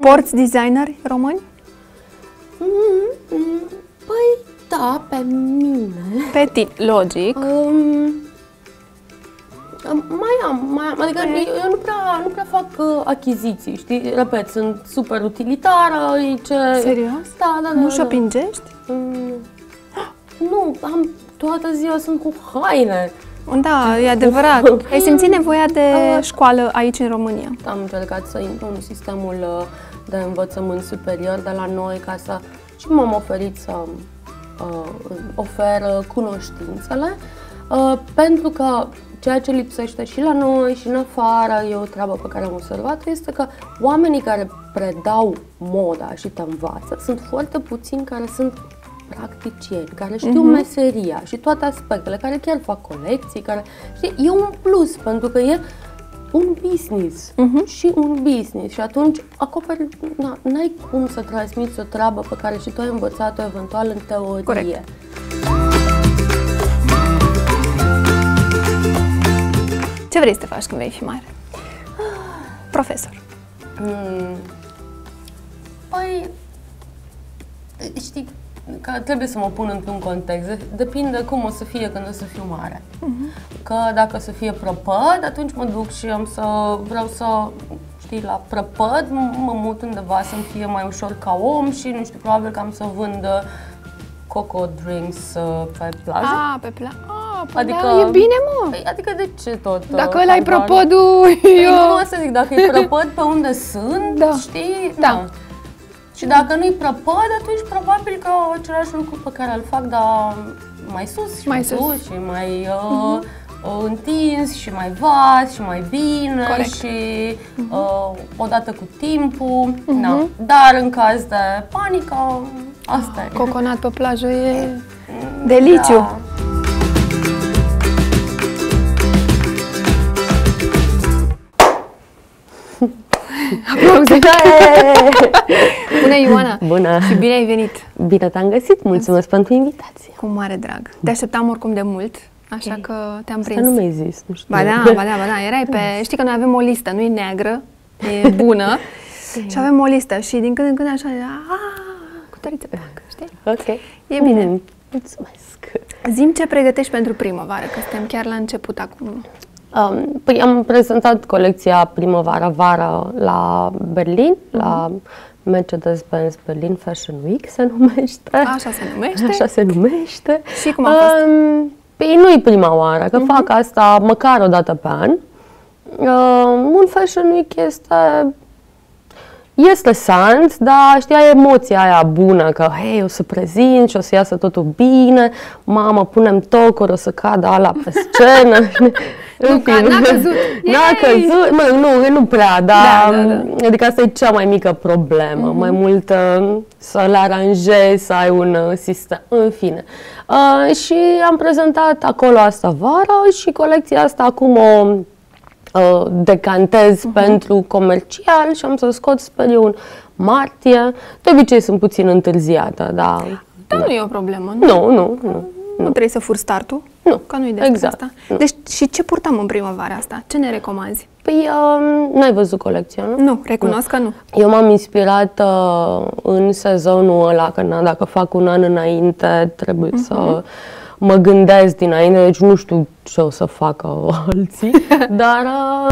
Porți designeri români? Păi da, pe mine. Pe tine, logic. Mai am, adică eu nu prea fac achiziții, știi? Repet, sunt super utilitară, Serios? Da. Nu shoppingești? Nu, toată ziua sunt cu haine. Da, e adevărat. Ai simțit nevoia de școală aici în România? Am încercat să intru în sistemul de învățământ superior de la noi ca să... Și m-am oferit să ofer cunoștințele, pentru că ceea ce lipsește și la noi și în afară, e o treabă pe care am observat, este că oamenii care predau moda și te învață sunt foarte puțini care sunt practicieni, care știu meseria și toate aspectele, care chiar fac colecții, care, știi, e un plus, pentru că e un business și un business și atunci acoperi, n-ai cum să transmiți o treabă pe care și tu ai învățat-o eventual în teorie. Corect. Ce vrei să te faci când vei fi mare? Profesor. Păi, știi că trebuie să mă pun într-un context. Depinde cum o să fie când o să fiu mare. Că dacă o să fie prăpăd, atunci mă duc și vreau să, știi, la prăpăd mă mut undeva să-mi fie mai ușor ca om și, nu știu, probabil că am să vând coco drinks pe plajă. Pe plajă. Adică, da, e bine, mă! Păi, adică de ce tot? Dacă ăla-i prăpădul, nu o să zic, dacă e prăpăd pe unde sunt, știi? Da. Și dacă nu-i prăpăd, atunci probabil că același lucru pe care îl fac, dar mai sus și mai sus și mai întins și mai vast și mai bine. Corect. Și odată cu timpul. Dar în caz de panică, asta e. Coconat pe plajă e deliciu. Da. Aplauze! Bună, Ioana! Bună! Și bine ai venit! Bine te-am găsit! Mulțumesc pentru invitație! Cu mare drag! Te așteptam oricum de mult, așa că te-am prins. Asta nu mi-ai zis, nu știu. Ba da, erai pe... Știi că noi avem o listă, nu e neagră, e bună. Și avem o listă și din când în când așa, cu tăriță pe bancă, știi? Ok. E bine. Mulțumesc! Zi-mi ce pregătești pentru primăvară, că suntem chiar la început acum. Păi am prezentat colecția primăvară-vară la Berlin, la Mercedes-Benz Berlin Fashion Week se numește. Așa se numește? Așa se numește. Și cum a fost? Păi nu-i prima oară, că fac asta măcar o dată pe an. Un Fashion Week e stresant, dar știi, ai emoția aia bună că, hei, o să prezint și o să iasă totul bine, mamă, punem tocuri, o să cadă ala pe scenă. N-a căzut. N-a căzut, nu prea, dar adică asta e cea mai mică problemă, mai mult să le aranjezi, să ai un sistem, în fine. Și am prezentat acolo asta vara și colecția asta acum o decantez pentru comercial și am să scot, sper eu, în martie. De obicei sunt puțin întârziată, dar... Dar nu e o problemă, nu? Nu. Nu trebuie să furi startul? Nu. Că nu-i despre asta. Deci, și ce purtăm în primăvara asta? Ce ne recomanzi? Păi, n-ai văzut colecția, nu? Nu, recunosc că nu. Eu m-am inspirat în sezonul ăla, că dacă fac un an înainte, trebuie să mă gândesc dinainte, deci nu știu ce o să facă alții, dar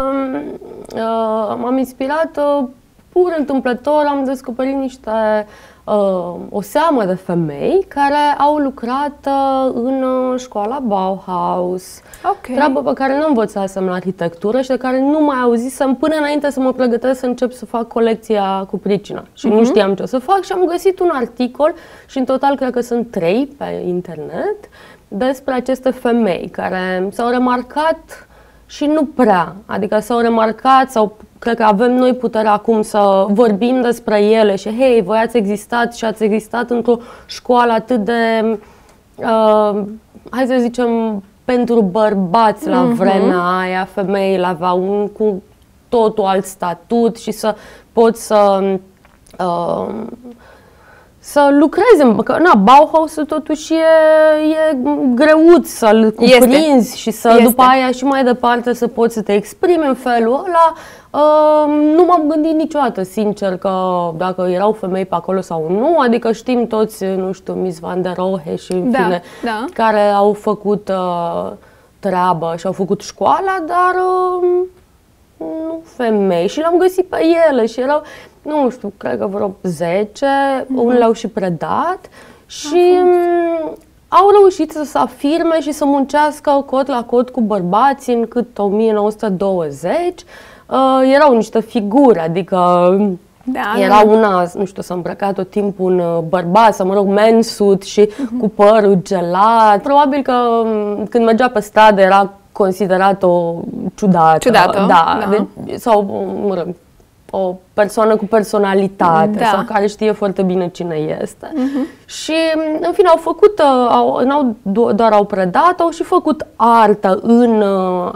m-am inspirat pur întâmplător, am descoperit o seamă de femei care au lucrat în școala Bauhaus, treabă pe care nu învățasem la arhitectură și de care nu mai auzisem până înainte să mă pregătesc să încep să fac colecția cu pricina. Și nu știam ce o să fac și am găsit un articol și în total cred că sunt 3 pe internet despre aceste femei care s-au remarcat și nu prea, adică s-au remarcat sau cred că avem noi puterea acum să vorbim despre ele și hei, voi ați existat și ați existat într-o școală atât de, hai să zicem, pentru bărbați la vremea aia, femeile aveau un cu totul alt statut și să poți să lucreze, că na, Bauhaus-ul totuși e greuț să-l cuprinzi și să după aia și mai departe să poți să te exprimi în felul ăla. Nu m-am gândit niciodată, sincer, că dacă erau femei pe acolo sau nu, adică știm toți, nu știu, Miss Van der Rohe și în fine, care au făcut treabă și au făcut școala, dar nu femei. Și le-am găsit pe ele și erau, nu știu, cred că vreo 10, unele au și predat și au reușit să se afirme și să muncească cot la cot cu bărbații în cât 1920. Erau niște figuri, adică era una, nu știu, s-a îmbrăcat tot timpul un bărbat, sau mă rog, mansuit și cu părul gelat. Probabil că când mergea pe stradă era considerat o ciudată. Da. Deci, sau, mă rog, o persoană cu personalitate sau care știe foarte bine cine este. Și, în fine, au făcut, doar au predat, au și făcut artă în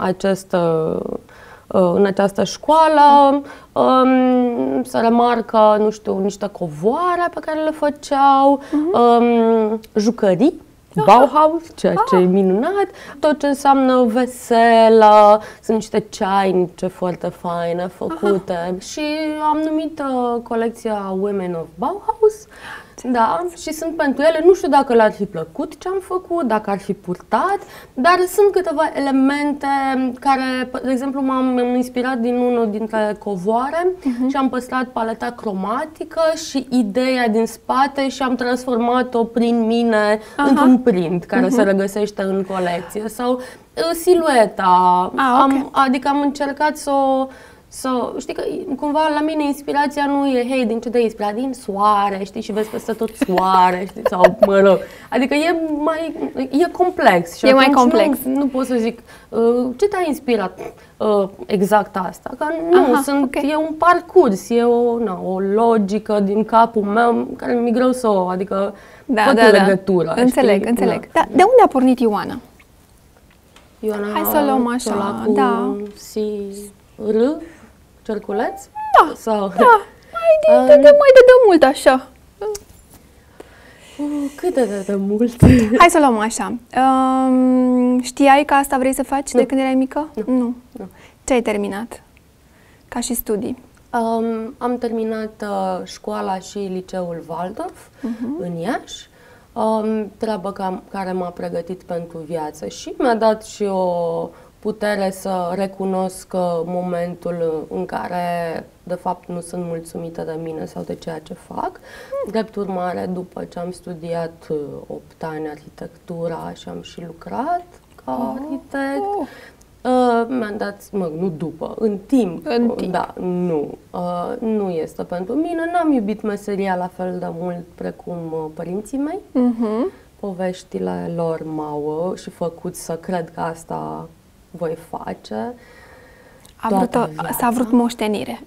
această școală. Se remarcă, nu știu, niște covoare pe care le făceau, jucării, Bauhaus, ceea ce e minunat, tot ce înseamnă veselă, sunt niște ceainice foarte faine făcute și am numit colecția Women of Bauhaus. Da, și sunt pentru ele, nu știu dacă le-ar fi plăcut ce am făcut, dacă ar fi purtat, dar sunt câteva elemente care, de exemplu, m-am inspirat din unul dintre covoare și am păstrat paleta cromatică și ideea din spate și am transformat-o prin mine într-un print care se regăsește în colecție. Sau silueta, adică am încercat să știi că cumva la mine inspirația nu e, hei, din ce te inspira? Din soare, știi, și vezi peste tot soare, știi, sau mă rog. Adică e complex. Și e mai complex. Nu pot să zic, ce te-a inspirat exact asta? Că nu, e un parcurs, e o logică din capul meu care mi-e greu să o, adică legătură. Înțeleg. Da. Dar de unde a pornit Ioana? Ioana, hai să o luăm așa, R, cerculeț? Mai de mult așa. Cât de mult? Hai să o luăm așa. Știai că asta vrei să faci de când erai mică? Nu. Ce ai terminat? Ca și studii? Am terminat școala și liceul Waldorf în Iași. Treabă care m-a pregătit pentru viață și mi-a dat și o putere să recunosc momentul în care, de fapt, nu sunt mulțumită de mine sau de ceea ce fac. Drept urmare, după ce am studiat 8 ani arhitectura și am și lucrat ca arhitect, mi-am dat, în timp. Da, nu este pentru mine. N-am iubit meseria la fel de mult precum părinții mei. Poveștile lor m-au și făcut să cred că asta voi face. S-a vrut moștenire.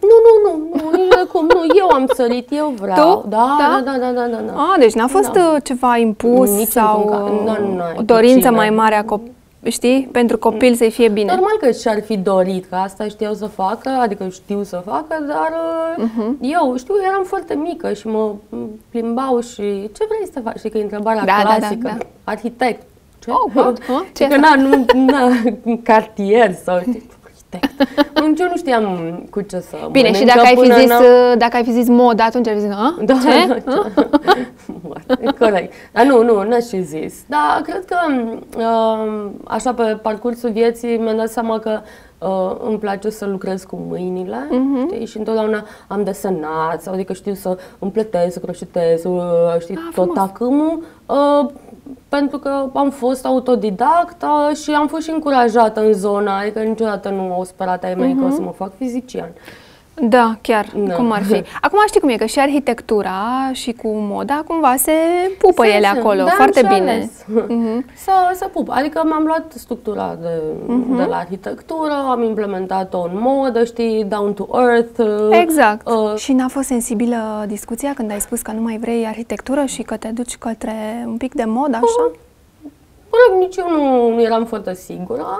Nu, eu am sărit, eu vreau. Tu? Da. Deci n-a fost ceva impus sau o dorință mai mare a știi, pentru copil să-i fie bine. Normal că și-ar fi dorit, că asta știu să facă, dar eu, eram foarte mică și mă plimbau și ce vrei să faci? Știi că e întrebarea clasică, arhitect. Ce? Că cartier sau arhitect. Eu nu știam cu ce să bine, și dacă ai fi zis mod, atunci ai fi zis, ce? Corect. Dar nu, n-aș fi zis. Dar cred că așa pe parcursul vieții mi-am dat seama că îmi place să lucrez cu mâinile, știi? Și întotdeauna am desenat, sau adică știu să împletez, să croșetez, știi, tot tacâmul. Pentru că am fost autodidactă și am fost și încurajată în zona, adică niciodată nu au sperat ai mei că o să mă fac fizician. Da, chiar, cum ar fi. Acum știi cum e, că și arhitectura și cu moda cumva se pupă ele acolo, foarte bine. Să pupă, adică mi-am luat structura de la arhitectură, am implementat-o în modă, știi, down to earth. Exact. Și n-a fost sensibilă discuția când ai spus că nu mai vrei arhitectură și că te duci către un pic de modă, așa? Nici eu nu eram foarte sigură.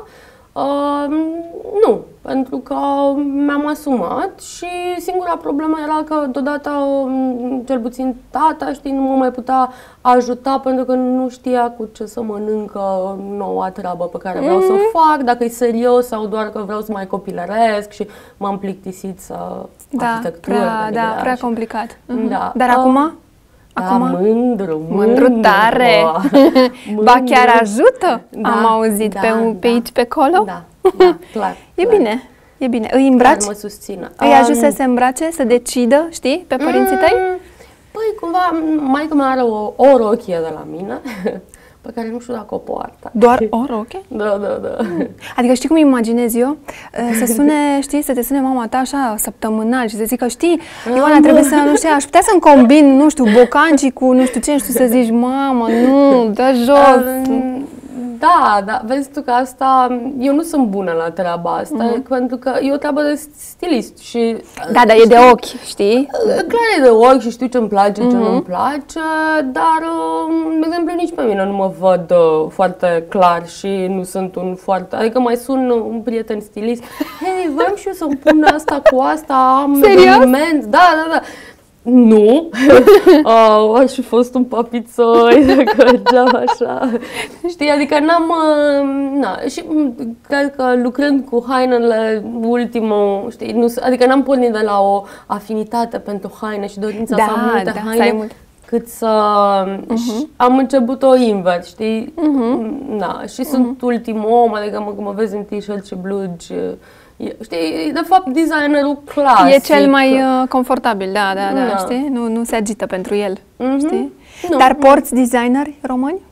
Nu, pentru că mi-am asumat și singura problemă era că deodată, cel puțin tata, știi, nu mă mai putea ajuta pentru că nu știa cu ce să mănâncă noua treabă pe care vreau să o fac, dacă e serios sau doar că vreau să mai copilăresc și m-am plictisit să arhitectură. Prea complicat. Da. Dar acum? Mândru tare! Ba chiar ajută, am auzit pe aici, pe acolo. Da, clar. E bine, e bine. Îi îmbraci? Chiar mă susțină. Îi ajut să se îmbrace, să decidă, știi, pe părinții tăi? Păi, cumva, maică-mea are o rochie de la mine, pe care nu știu dacă o poartă. Doar o rochie? Da. Adică știi cum imaginez eu? Să sune, știi, să te sune mama ta așa săptămânal și să zică, știi, Ioana, trebuie să, nu știu, aș putea să-mi combin, nu știu, bocancii cu nu știu ce, să zici, mamă, nu, dă jos. Da, vezi tu că asta, eu nu sunt bună la treaba asta, pentru că e o treabă de stilist și... Da, dar e de ochi, știi? Clar e de ochi și știu ce îmi place, ce nu-mi place, dar, de exemplu, nici pe mine nu mă văd foarte clar și nu sunt un foarte... Adică mai sun un prieten stilist, hei, vreau și eu să-mi pun asta cu asta, am eveniment, da. Nu, aș fi fost un papițoi dacă mergeam așa, știi, adică și cred că lucrând cu hainele ultimul, știi, adică n-am pornit de la o afinitate pentru haine și dorința să am multe haine, cât să am început-o invers, știi, și sunt ultimul om, adică mă vezi în t-shirt și blugi. Știi, de fapt, designerul clasic. E cel mai confortabil, da, știi? Nu se agită pentru el, știi? Dar porți designeri români?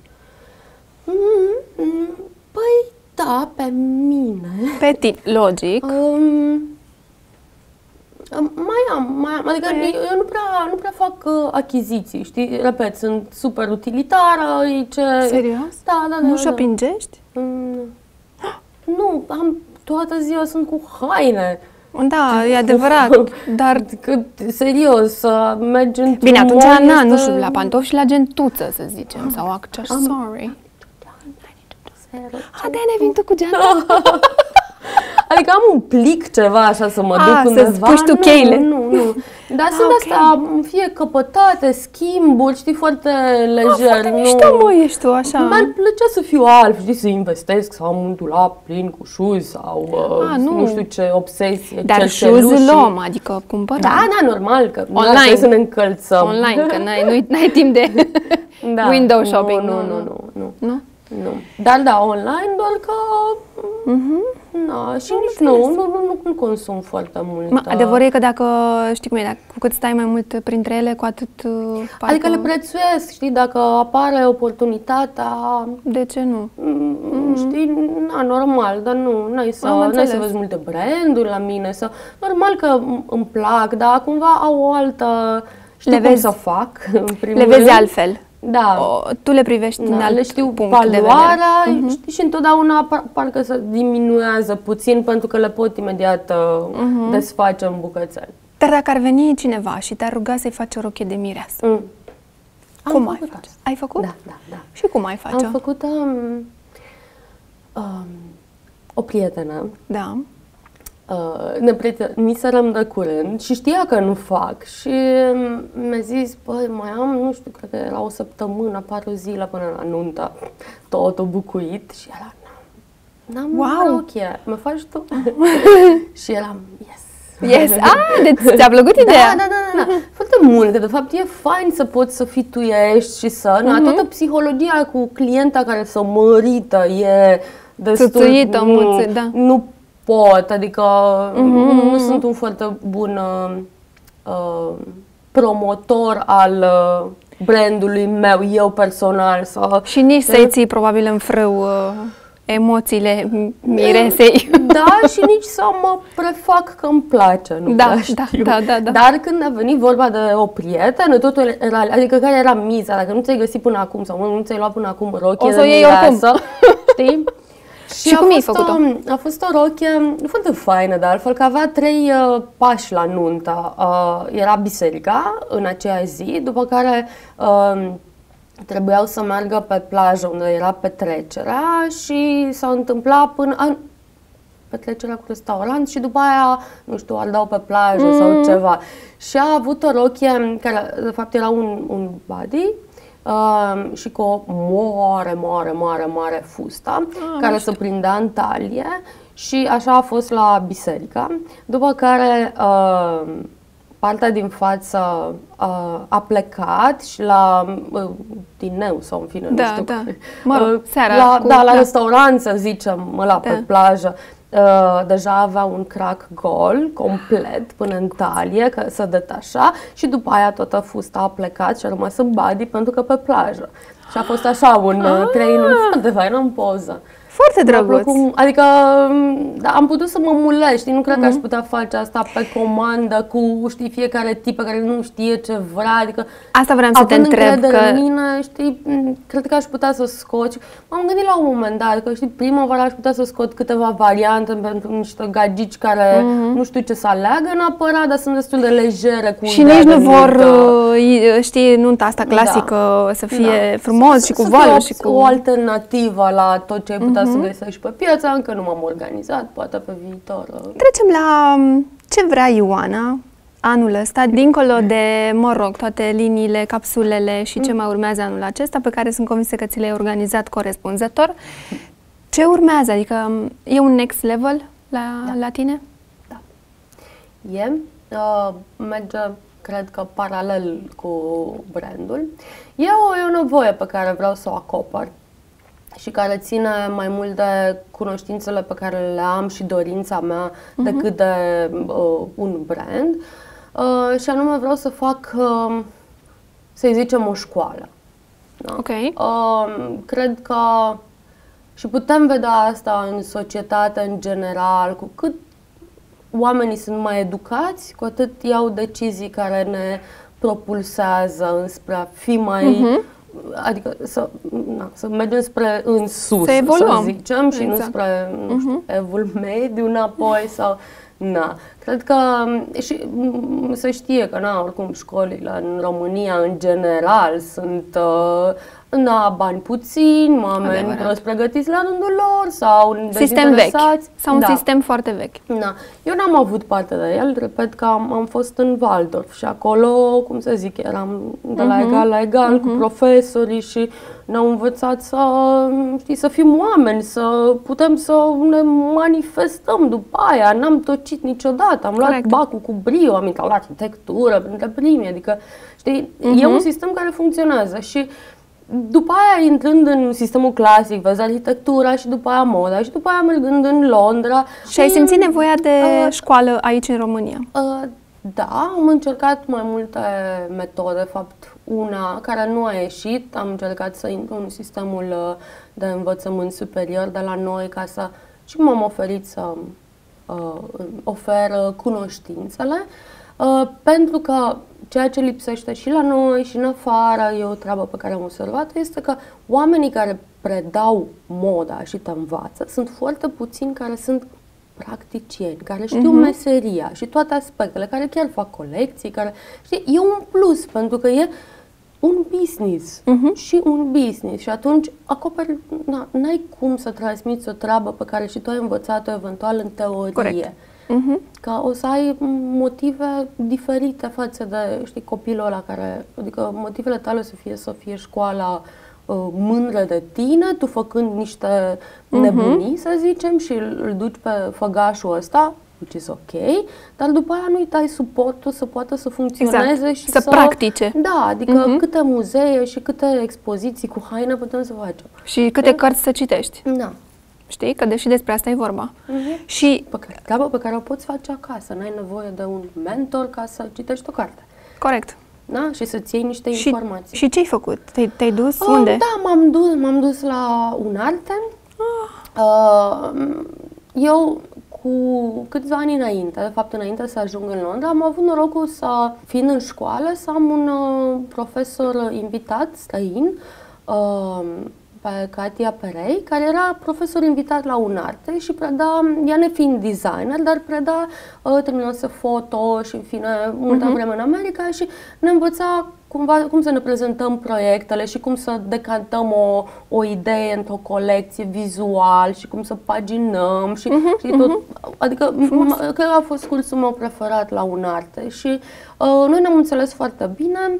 Păi, da, pe mine. Pe tine, logic. Mai am, adică eu nu prea fac achiziții, știi? Repet, sunt super utilitară. Serios? Da. Nu shoppingești? Nu, toată ziua sunt cu haine. Da, e adevărat, dar... Adică, serios, să mergi într-un Bine, atunci, nu știu, la pantofi și la gentuță, să zicem, sau accessorii. De-aia ne vin tu cu geanta? Adică am un plic ceva așa să mă duc undeva. Să-ți puși tu cheile. Nu. Dar sunt astea, fie căpătate, schimburi, știi, foarte lejer. Foarte mișto, mă, ești tu, așa. Mi-ar plăcea să fiu alt, știi, să investesc, să am un dulap plin cu șuzi sau nu știu ce obsesie. Dar șuzi luăm, adică cumpărăm. Da, normal, că online trebuie să ne încălțăm. Online, că n-ai timp de window shopping. Nu. Dar da, online doar că... și nici nu consum foarte mult. Adevărul e că dacă, știi cum e, cu cât stai mai mult printre ele, cu atât... Adică le prețuiesc, știi, dacă apare oportunitatea... De ce nu? Știi, normal, dar n-ai să vezi multe branduri la mine, normal că îmi plac, dar cumva au o altă... Știu cum să fac, în primul rând. Le vezi altfel. Da. Tu le privești din alt le știu punct valoarea, știi, și întotdeauna parcă se diminuează puțin pentru că le pot imediat desface în bucățeli. Dar dacă ar veni cineva și te-ar ruga să-i faci o rochie de mireasă, cum ai face? Ai făcut? Da. Și cum ai face? Am făcut o prietenă. Da. Ne prieteniserăm de curând și știa că nu fac și mi-a zis, băi, mai am, nu știu, cred că era o săptămână, 4 zile până la nuntă, totul bucuit și era, n-am rochie, mă faci tu? Și eram, yes, deci ți-a plăcut ideea? Da, foarte mult, că de fapt e fain să poți să fii tu ești și să, toată psihologia cu clienta care se mărită e destul, nu pot, adică nu sunt un foarte bun promotor al brandului meu, eu personal. Și nici să-i ții probabil în frâu emoțiile miresei. Da, și nici să mă prefac că îmi place, nu știu. Da. Dar când a venit vorba de o prietenă, totul era, adică care era miza, dacă nu ți-ai găsit până acum sau nu ți-ai luat până acum rochie de mireasă, știi? Și cum ai făcut-o? A fost o rochie foarte faină, de altfel, că avea 3 pași la nuntă. Era biserica în aceea zi, după care trebuiau să meargă pe plajă unde era petrecerea și s-a întâmplat până... petrecerea cu restaurant și după aia, nu știu, ar dau pe plajă sau ceva. Și a avut o rochie care, de fapt, era un body și cu o mare fusta care se prindea în talie și așa a fost la biserică. După care partea din față a plecat și la dineu sau în fine, nu știu. Mă rog, seara. La restaurant, să zicem, pe plajă. Deja avea un crack gol complet până în talie, că se detașa și după aia toată fusta a plecat și a rămas în body pentru că pe plajă. Și a fost așa un training foarte fain în poză. Foarte drăguț. Adică am putut să mă mulez, știi? Nu cred că aș putea face asta pe comandă cu, știi, fiecare tip pe care nu știe ce vrea. Adică, asta vreau să te întreb. În mine, știi, cred că aș putea să scot. M-am gândit la un moment dat că, știi, primăvara aș putea să scot câteva variante pentru niște gagici care nu știu ce să aleagă neapărat, dar sunt destul de legere. Și nici nu vor, știi, nunta asta clasică să fie frumos și cu valuri și cu... o alternativă la tot ce ai putea să găsești pe piață, încă nu m-am organizat, poate pe viitor. Trecem la ce vrea Ioana anul ăsta, dincolo de, mă rog, toate liniile, capsulele și ce mai urmează anul acesta, pe care sunt convinsă că ți le-ai organizat corespunzător. Ce urmează? Adică e un next level la tine? Da. Merge, cred că, paralel cu brandul. E o nevoie pe care vreau să o acopăr și care ține mai mult de cunoștințele pe care le am și dorința mea decât de un brand. Și anume vreau să fac, să-i zicem, o școală. Da? Okay. Cred că și putem vedea asta în societate în general, cu cât oamenii sunt mai educați, cu atât iau decizii care ne propulsează înspre a fi mai... Adică să mergem spre în sus, să zicem, și nu spre evul mediu înapoi sau... Cred că și se știe că oricum școlile în România în general sunt bani puțini, oameni prost pregătiți la rândul lor sau sistem vechi sau un sistem foarte vechi. Eu n-am avut parte de el, repet că am fost în Waldorf și acolo, cum să zic, eram de la egal la egal cu profesorii și ne-au învățat să fim oameni, să putem să ne manifestăm după aia. N-am tocit niciodată, am luat bacul cu brio, am intrat la arhitectură printre primii, adică, știi, e un sistem care funcționează și după aia, intrând în sistemul clasic, vezi arhitectura și după aia moda și după aia mergând în Londra. Și ai simțit nevoia de școală aici în România? Da, am încercat mai multe metode, de fapt una care nu a ieșit, am încercat să intru în sistemul de învățământ superior de la noi ca să și m-am oferit să ofer cunoștințele, pentru că ceea ce lipsește și la noi și în afară, e o treabă pe care am observat, este că oamenii care predau moda și te învață sunt foarte puțini care sunt practicieni, care știu meseria și toate aspectele, care chiar fac colecții, care, știi, e un plus, pentru că e un business și un business și atunci acoperi, n-ai cum să transmiți o treabă pe care și tu ai învățat-o eventual în teorie. Corect. Că o să ai motive diferite față de, știi, copilul ăla care, adică motivele tale să fie școala mândră de tine, tu făcând niște nebunii, să zicem, și îl duci pe făgașul ăsta, which is ok, dar după aia nu-i dai suportul să poată să funcționeze și să practice. Da, adică câte muzee și câte expoziții cu haine putem să facem. Și câte cărți să citești. Da. Știi? Că deși despre asta e vorba. Și treabă pe care o poți face acasă. N-ai nevoie de un mentor ca să citești o carte. Corect. Da? Și să-ți iei niște informații. Și ce ai făcut? Te-ai dus unde? Da, m-am dus la Unarte. Eu cu câțiva ani înainte, de fapt înainte să ajung în Londra, am avut norocul să, fiind în școală, să am un profesor invitat străin, pe Katia Perei, care era profesor invitat la Unarte și preda, ea nefiind designer, dar preda, terminase foto și în fine multă vreme în America și ne învăța cumva cum să ne prezentăm proiectele și cum să decantăm o idee într-o colecție vizual și cum să paginăm și tot. Adică cred că a fost cursul meu preferat la Unarte și noi ne-am înțeles foarte bine.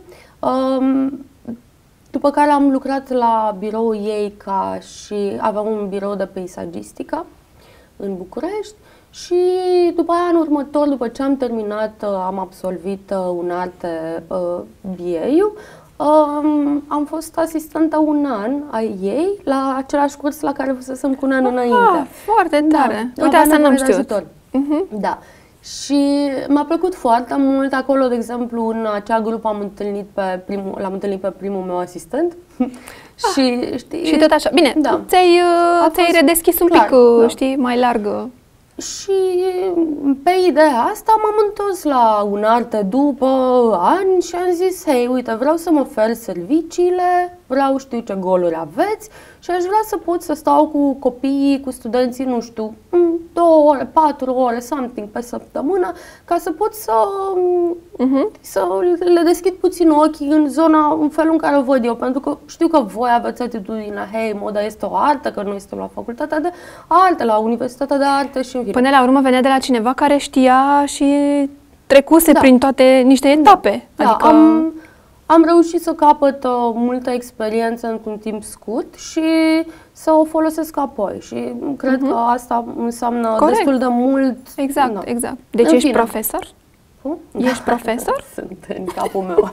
După care am lucrat la biroul ei ca și aveam un birou de peisagistică în București și după aia, în următor, după ce am terminat, am absolvit Unarte BA-ul, am fost asistentă un an a ei la același curs la care fusesem cu un an înainte. Foarte tare! Uite, asta n-am știut. Da. Și mi-a plăcut foarte mult acolo, de exemplu, în acea grupă l-am întâlnit pe primul meu asistent. Și, știi, și tot așa. Bine, ți-ai redeschis un pic, știi, mai largă. Și pe ideea asta m-am întors la Unarte după ani și am zis, hei, uite, vreau să-mi ofer serviciile, vreau, știu ce goluri aveți și aș vrea să pot să stau cu copiii, cu studenții, nu știu, 2 ore, 4 ore, something pe săptămână, ca să pot să le deschid puțin ochii în felul în care o văd eu, pentru că știu că voi aveți atitudinea, hei, moda este o artă, că noi suntem la facultatea de arte, la Universitatea de Arte și în fine. Până la urmă venea de la cineva care știa și trecuse prin toate niște etape. Da, adică am reușit să capăt multă experiență într-un timp scurt și să o folosesc apoi și cred că asta înseamnă destul de mult. Exact, exact. Deci ești profesor? Ești profesor? Sunt în capul meu.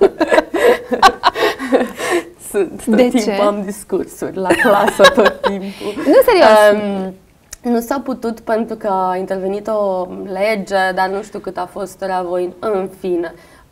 Sunt. De tot timpul am discursuri la clasă tot timpul. Nu, serios. Nu s-a putut pentru că a intervenit o lege, dar nu știu cât a fost reavoit, în fine.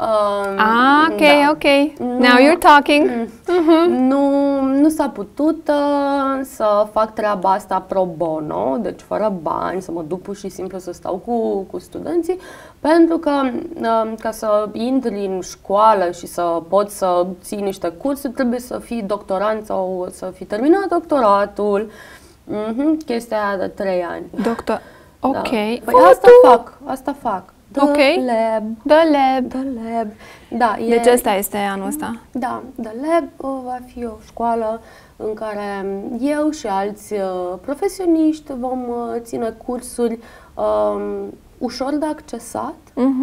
Ok. Now you're talking. Nu s-a putut să fac treaba asta pro bono, deci fără bani, să mă duc pur și simplu să stau cu studenții, pentru că ca să intri în școală și să poți să ții niște cursuri, trebuie să fii doctorant sau să fii terminat doctoratul. Chestia aia de 3 ani. Ok. Păi asta fac. The Lab. Da, deci ăsta este anul ăsta. Da, The Lab va fi o școală în care eu și alți profesioniști vom ține cursuri ușor de accesat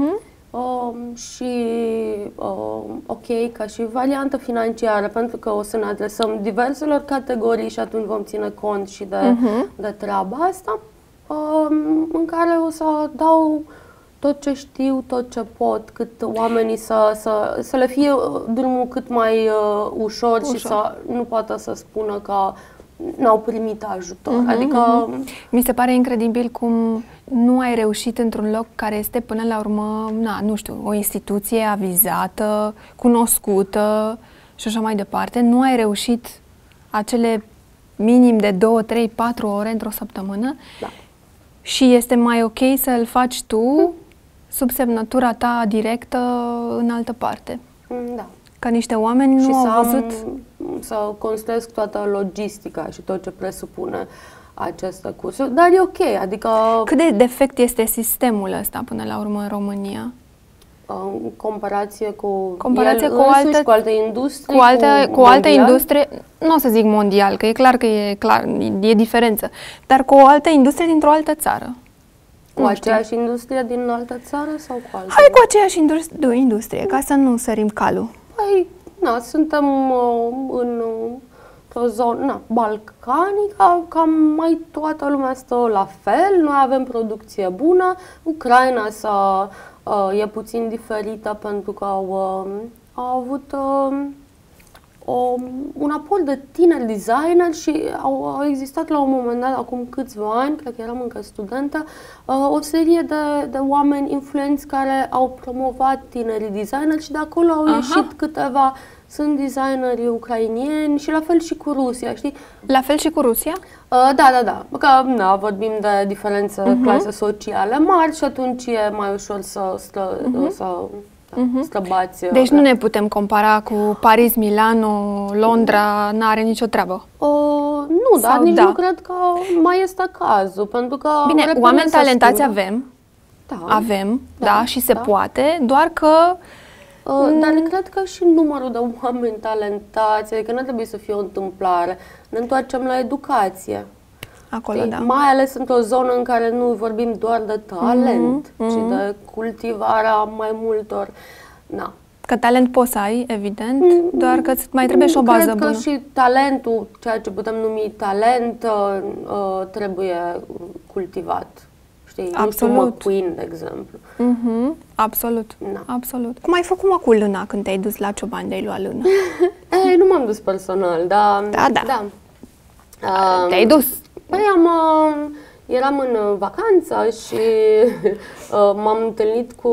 și ok, ca și variantă financiară, pentru că o să ne adresăm diverselor categorii și atunci vom ține cont și de treaba asta, în care o să dau tot ce știu, tot ce pot, cât oamenii să le fie drumul cât mai ușor și să nu poată să spună că n-au primit ajutor. Adică mi se pare incredibil cum nu ai reușit într-un loc care este până la urmă, nu știu, o instituție avizată, cunoscută și așa mai departe, nu ai reușit acele minim de 2, 3, 4 ore într-o săptămână și este mai ok să îl faci tu sub semnătura ta directă în altă parte. Da. Ca niște oameni nu au văzut... Să construiesc toată logistica și tot ce presupune aceste cursuri, dar e ok, adică... Cât de defect este sistemul ăsta până la urmă în România? În comparație cu alte industrie, cu alte industrie, nu o să zic mondial, că e clar că e diferență, dar cu o altă industrie dintr-o altă țară. Cu aceeași industrie din altă țară sau cu altă? Hai cu aceeași industrie, ca să nu sărim calul. Păi, suntem într-o zonă balcanică, cam mai toată lumea stă la fel, noi avem producție bună, Ucraina e puțin diferită pentru că au avut un aport de tineri designer și au existat la un moment dat, acum câțiva ani, cred că eram încă studentă, o serie de oameni influenți care au promovat tinerii designeri și de acolo au ieșit câteva, sunt designeri ucrainieni și la fel și cu Rusia, știi? La fel și cu Rusia? Da. Că vorbim de diferențe clase sociale mari și atunci e mai ușor să străbați. Deci nu ne putem compara cu Paris, Milano, Londra, n-are nicio treabă. Nu, dar nici nu cred că mai este cazul, pentru că... Bine, oameni talentați avem, da, și se poate, doar că... Dar cred că și numărul de oameni talentați, adică nu trebuie să fie o întâmplare. Ne întoarcem la educație. Acolo, da. Mai ales într-o zonă în care nu vorbim doar de talent, ci de cultivarea mai multor... Na. Că talent poți să ai, evident, doar că mai trebuie și o bază bună. Cred că și talentul, ceea ce putem numi talent, trebuie cultivat. Știi? Absolut. McQueen, de exemplu. Absolut. Absolut. Cum ai făcut, mă, cu lâna când te-ai dus la Ciobani de-ai luat lână? Nu m-am dus personal, dar... Da. Te-ai dus. Păi eram în vacanță și m-am întâlnit cu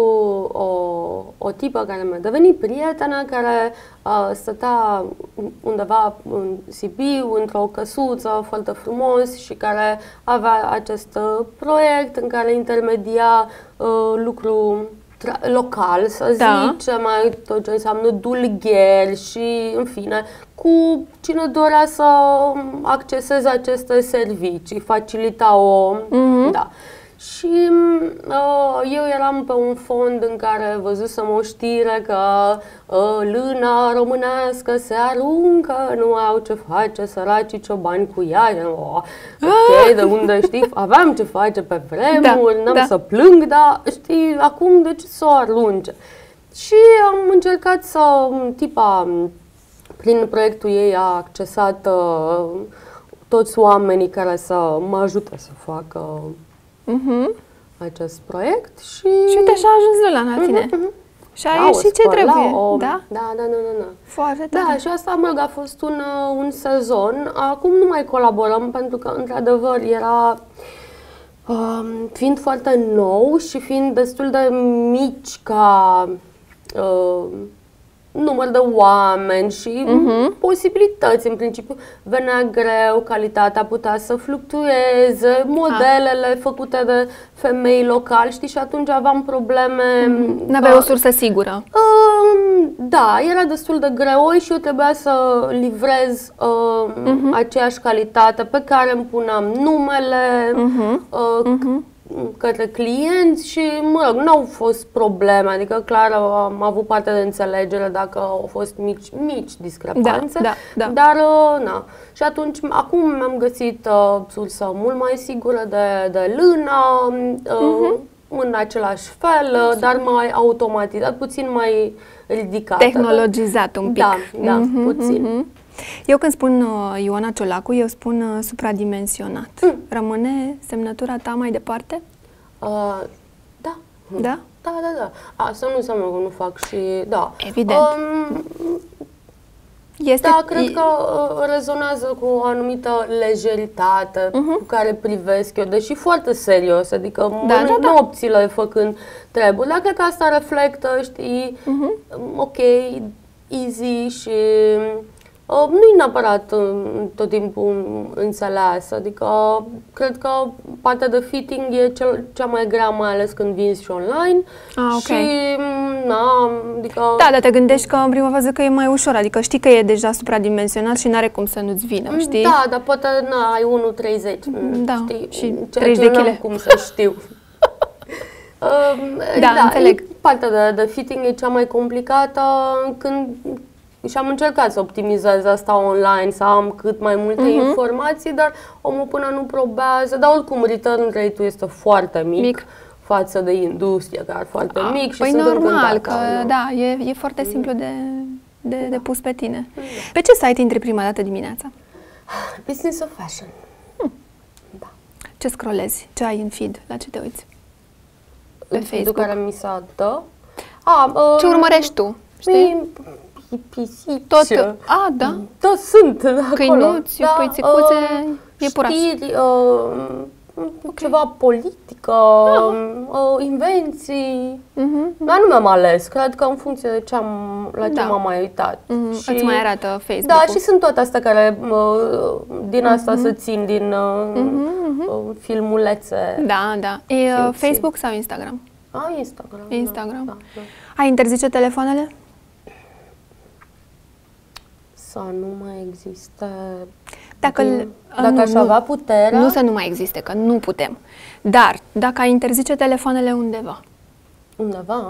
o tipă care mi-a devenit prietenă, care stătea undeva în Sibiu, într-o căsuță foarte frumos și care avea acest proiect în care intermedia lucru local, să zicem, tot ce înseamnă dulgheri și, în fine, cu cine dorea să acceseze aceste servicii, facilita-o, da. Și eu eram pe un fond în care văzusem o știre că lâna românească se aruncă, nu au ce face săracii ciobani cu ea. Ok, de unde știi, aveam ce face pe vremuri, n-am să plâng, dar știi, acum de ce să o arunce? Și am încercat să, tipa, prin proiectul ei a accesat toți oamenii care să mă ajute să facă acest proiect și uite, așa a ajuns Lula la tine. Și a ieșit ce trebuie. Da? Da. Foarte tare. Da, și asta, mă rog, a fost un sezon. Acum nu mai colaborăm pentru că, într-adevăr, era... fiind foarte nou și fiind destul de mici ca număr de oameni și posibilități, în principiu, venea greu, calitatea putea să fluctueze, modelele făcute de femei locali, știi, și atunci aveam probleme. N-aveai o sursă sigură. Da, era destul de greoi și eu trebuia să livrez aceeași calitate pe care îmi puneam numele, către clienți și, mă rog, nu au fost probleme, adică clar am avut parte de înțelegere dacă au fost mici discrepanțe, dar na. Și atunci, acum mi-am găsit sursă mult mai sigură de lână, în același fel, dar mai automatizat, puțin mai ridicată. Tehnologizat un pic. Da, puțin. Eu când spun Ioana Ciolacu, eu spun supradimensionat. Rămâne semnătura ta mai departe? Da. Da? Da. Asta nu înseamnă că nu fac și... Da. Evident. Da, cred că rezonează cu o anumită lejeritate cu care privesc eu, deși foarte serios, adică nopțile făcând treburi. Dar cred că asta reflectă, știi, ok, easy și... nu-i neapărat tot timpul înțeleasă, adică cred că partea de fitting e cea mai grea, mai ales când vinzi și online. Și, adică... Da, dar te gândești că în prima fază că e mai ușor, adică știi că e deja supradimensionat și n-are cum să nu-ți vină, știi? Da, dar poate ai 1,30, știi? Și 30 de kg. Cum să știu. Înțeleg. Partea de fitting e cea mai complicată când... Și am încercat să optimizez asta online, să am cât mai multe informații, dar omul până nu probează, dar oricum return rate-ul este foarte mic față de industrie, care e foarte mic și sunt normal, că da, e foarte simplu de pus pe tine. Pe ce site intri prima dată dimineața? Business of Fashion. Da. Ce scrollezi? Ce ai în feed? La ce te uiți? Pe Facebook? Care mi s-a dă. Ce urmărești tu? Știi? Pisici. Tot. Da. Da, sunt acolo. Câinuți, păițicuțe, iepurași. Știri, ceva politică, invenții. Dar nu mi-am ales, cred că în funcție de la ce m-am mai uitat. Și îți mai arată Facebook-ul. Da, și sunt toate astea care din asta se țin, din filmulețe. Da. Facebook sau Instagram? Instagram. Da. Ai interzice telefoanele? Să nu mai existe Dacă aș avea puterea... Nu să nu mai existe, că nu putem. Dar, dacă ai interzice telefoanele undeva. Undeva?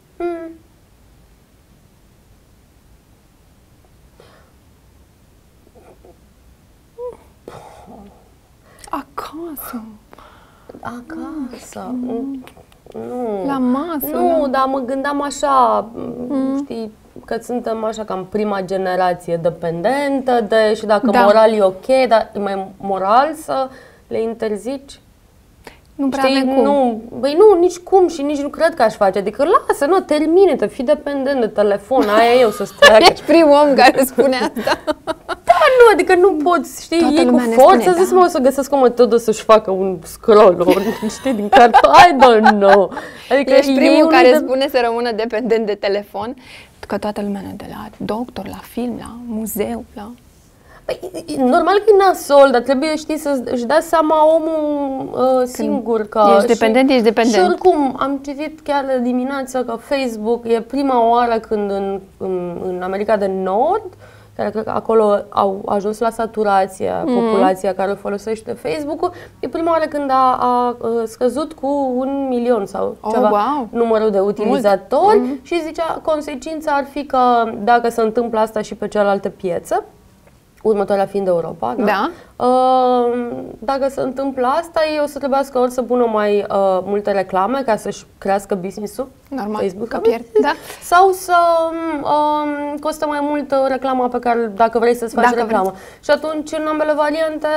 Acasă. Acasă. Nu. La masă. Nu, dar mă gândeam așa, știi, că suntem așa cam prima generație dependentă și dacă moral e ok, dar e mai moral să le interzici? Nu prea avem cum. Nu, nici cum și nici nu cred că aș face. Adică lasă, nu, termine-te, fii dependent de telefon, aia eu să-ți treacă. Ești primul om care spune asta. Da, nu, adică nu poți, știi, Toată ei cu lumea ne forță, spune, zis, o să găsesc o metodă să-și facă un scroll, știi, din cartea, I don't know. Adică ești primul care spune să rămână dependent de telefon, că toată lumea ne de la doctor, la film, la muzeu, la... Păi, normal că e nasol, dar trebuie, știi, să-și dea seama omul singur că... Ești dependent, ești dependent. Și oricum, am citit chiar de dimineață că Facebook e prima oară când în America de Nord, care cred că acolo au ajuns la saturație populația care folosește Facebook-ul, e prima oară când a scăzut cu 1 milion sau ceva numărul de utilizatori și zicea consecința ar fi că dacă se întâmplă asta și pe celelalte piețe, următoarea fiind Europa, da? Dacă se întâmplă asta, ei o să trebuiască ori să pună mai multe reclame ca să-și crească business-ul, normal, Facebook, că pierd, da? Sau să costă mai mult reclama pe care, dacă vrei să-ți faci reclamă. Și atunci, în ambele variante,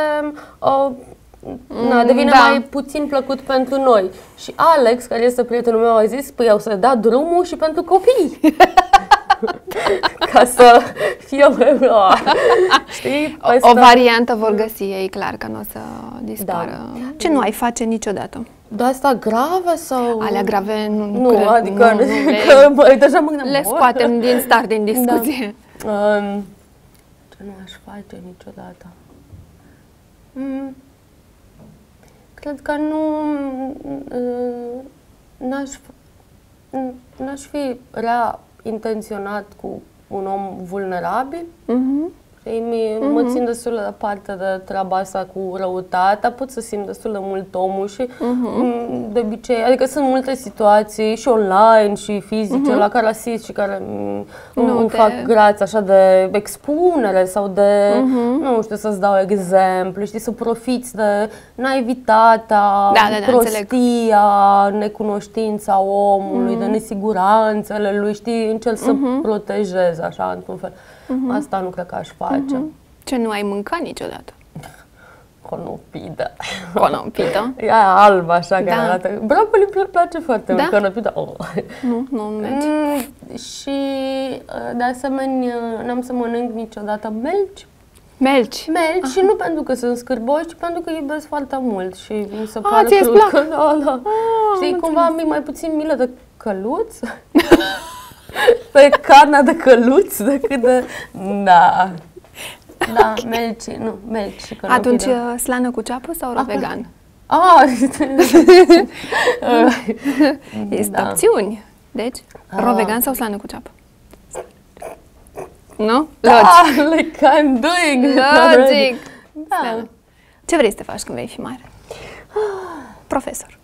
devine mai puțin plăcut pentru noi. Și Alex, care este prietenul meu, a zis, păi o să dea drumul și pentru copii. Ca să fie știi? O variantă vor găsi ei, clar, că nu o să dispară. Da. Ce nu ai face niciodată? De asta grave sau... Alea grave nu cred. Adică deja mă gândeam, le scoatem din start din discuție. Da. Ce nu aș face niciodată? Cred că n-aș fi rea intenționat cu un om vulnerabil. Mă țin destul de departe de treaba asta cu răutatea, pot să simt destul de mult omul și de obicei, adică sunt multe situații și online și fizice la care asist și care îmi fac grație așa de expunere sau de, nu știu, să-ți dau exemplu, știi, să profiți de naivitatea, prostia, necunoștința omului, de nesiguranțele lui, știi, încerc să protejez așa, într-un fel. Asta nu cred că aș face. Ce nu ai mâncat niciodată? Conopidă. Conopidă? E aia albă, așa, care arată. Brocoli îmi place foarte mult, conopidă. Nu merge. Și, de asemenea, n-am să mănânc niciodată melci. Melci? Melci și nu pentru că sunt scârboși, ci pentru că iubesc foarte mult și mi se pare ți-e plac? că știi, cumva mi mai puțin milă de căluț. Pe carnea de căluț decât de... Da, melci, nu, melci și conopidă. Atunci slană cu ceapă sau rovegan? Este opțiuni. Deci, rovegan sau slană cu ceapă? Nu? Logic. Like I'm doing. Logic. Da. Ce vrei să te faci când vei fi mare? Profesor.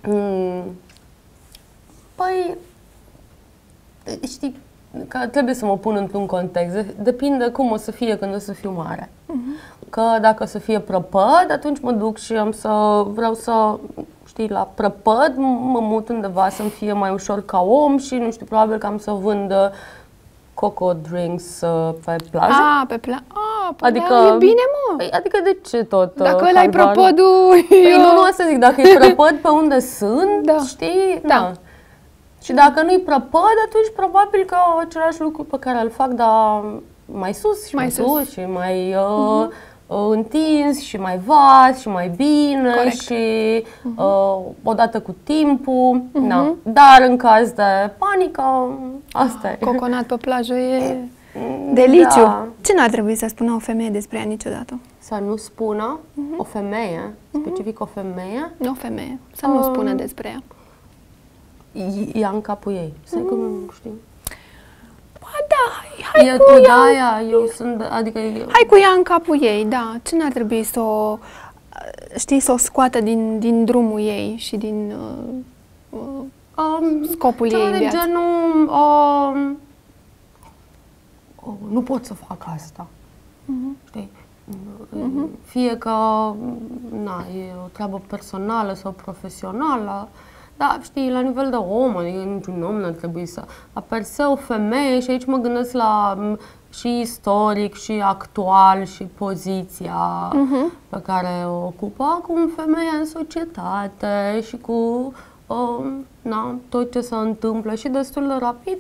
Păi, știi, că trebuie să mă pun într-un context. Depinde cum o să fie când o să fiu mare. Că dacă o să fie prăpăd, atunci mă duc și vreau să, știi, la prăpăd mă mut undeva să-mi fie mai ușor ca om și, nu știu, probabil că am să vând coco drinks pe plajă. Pe plajă? Adică e bine, mă! Adică de ce tot? Dacă ăla-i prăpădul... Nu o să zic, dacă e prăpăd pe unde sunt, știi? Da. Și dacă nu-i prăpăd, atunci probabil că același lucru pe care îl fac, dar mai sus și mai sus și mai întins și mai vast și mai bine. Corect. Și odată cu timpul. Dar în caz de panică, asta e. Coconat pe plajă e deliciu. Da. Ce n-ar trebui să spună o femeie despre ea niciodată? Să nu spună o femeie, specific o femeie? O femeie, să nu spună despre ea. Ia în capul ei. Să că nu știu. Ba da, E cu de-aia, eu sunt, adică... Hai cu ea în capul ei, da. Ce n-ar trebui să o, știi, să o scoată din drumul ei și din scopul ei în viață? Genul, nu pot să fac asta. Știi? Fie că e o treabă personală sau profesională, dar știi, la nivel de om, adică niciun om nu ar trebui să... Dar per se o femeie, și aici mă gândesc la și istoric, și actual, și poziția pe care o ocupă acum femeia în societate și cu tot ce se întâmplă și destul de rapid.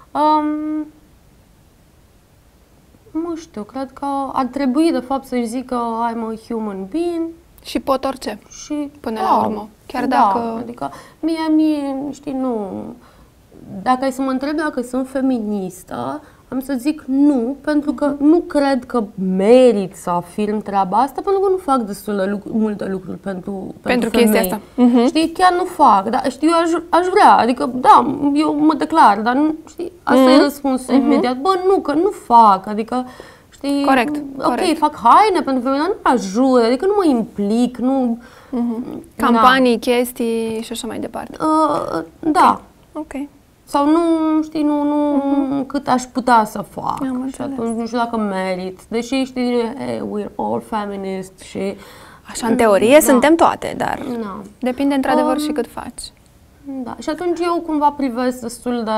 Nu știu, cred că ar trebui de fapt să-și zică I'm a human being. Și pot orice, și, până la urmă. Chiar dacă... Adică mie, știi, nu... Dacă ai să mă întreb dacă sunt feministă, am să zic nu, pentru că nu cred că merit să afirm treaba asta, pentru că nu fac destul de multe lucruri pentru chestia asta. Știi, chiar nu fac, dar știi, eu aș vrea, adică da, eu mă declar, dar nu, știi, asta e răspunsul imediat. Bă, nu, că nu fac, adică știi, corect. Fac haine pentru femei, dar nu ajut, adică nu mă implic, nu... Campanii, chestii și așa mai departe. Da. Ok. Sau nu, știi, nu cât aș putea să fac. Și atunci nu știu dacă merit. Deși, știi, hey, we're all feminist și... Așa, în teorie, suntem toate, dar depinde într-adevăr și cât faci. Da, și atunci eu cumva privesc destul de...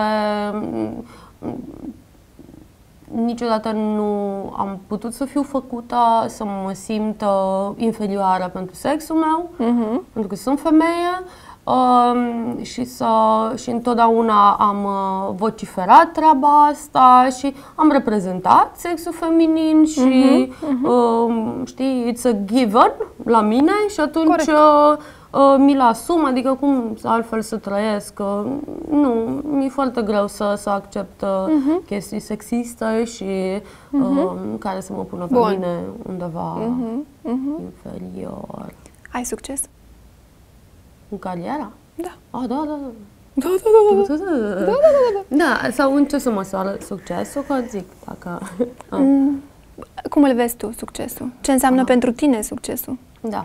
Niciodată nu am putut să fiu făcută să mă simt inferioară pentru sexul meu, pentru că sunt femeie. Și întotdeauna am vociferat treaba asta și am reprezentat sexul feminin și știi, it's a given la mine și atunci mi-l asum, adică cum altfel să trăiesc, nu, mi-e foarte greu să accept chestii sexiste și care să mă pună pe mine undeva inferior. Ai succes? În cariera? Da. Da. Da. Da, sau în ce să măsoară succesul, că zic, dacă... Cum îl vezi tu, succesul? Ce înseamnă pentru tine succesul? Da.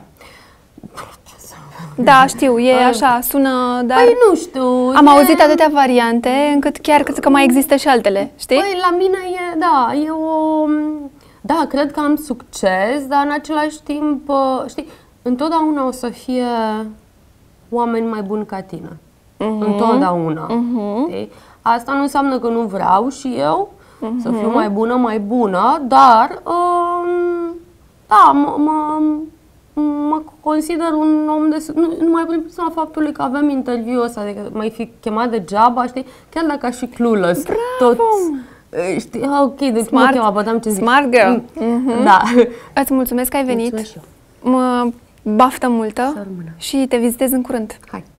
Da, știu, e așa, sună, dar... Păi nu știu... Am auzit atâtea variante, încât chiar că mai există și altele, știi? Păi la mine e o... Da, cred că am succes, dar în același timp, știi, întotdeauna o să fie oameni mai buni ca tine. Întotdeauna. Asta nu înseamnă că nu vreau și eu să fiu mai bună, dar da, mă consider un om de... Numai prin prisma faptului că avem interviul ăsta, adică mai fi chemat degeaba, știi? Chiar dacă aș fi clueless. Bravo! Știi, ok, deci mă chema, băteam ce zic. Smart girl. Da. Îți mulțumesc că ai venit. Mulțumesc și eu. Mă baftă multă și te vizitez în curând. Hai.